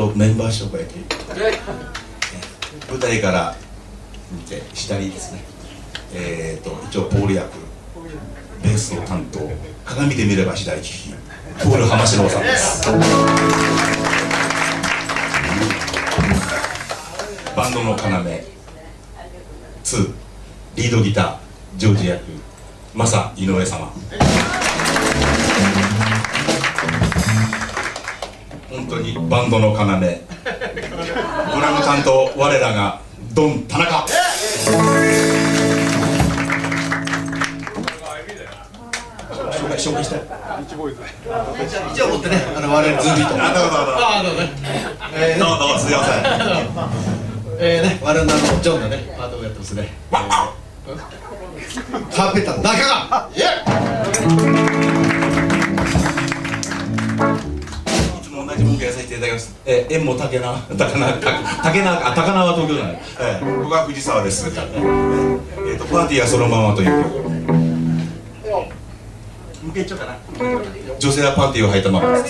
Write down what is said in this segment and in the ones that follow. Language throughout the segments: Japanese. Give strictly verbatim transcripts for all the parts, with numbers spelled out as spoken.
とメンバー紹介という舞台から見て左ですね、えーと一応ポール役ベースを担当、鏡で見れば左利きポール浜四郎さんです。バンドの要ツーリードギタージョージ役マサ井上様。本当にバンドの要ドラム担当我らがドン田中。紹介紹介したい。一応持ってね、あの我々ズービーと。あ、どうぞどうぞ。あ、どうぞ。えー、どうぞすいません。えーね、我々のジョンのねパートをやってますね。カーペンターの中が。いつも同じ文句やらさせていただきます。えー、縁も竹縄、竹縄、竹縄、あ、高輪は東京じゃない。えー、ここは藤沢です。えっとパーティーはそのままという曲。向けちゃうかな。女性はパンティーを履いたままです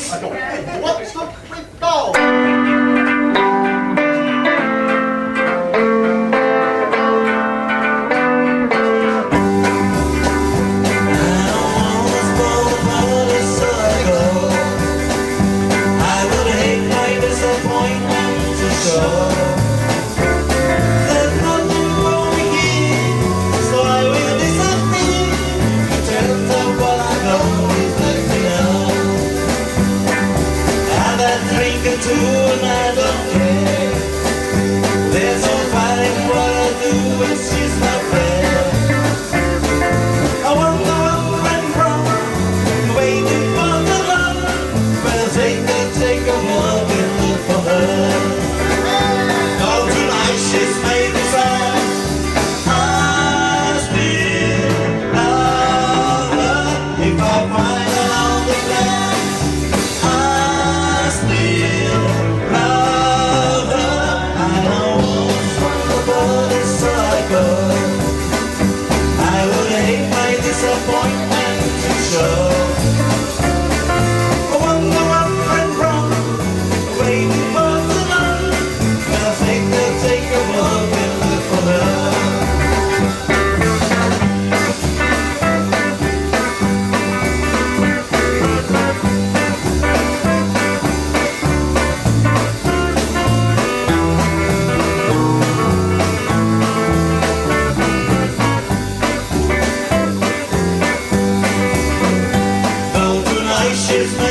。She's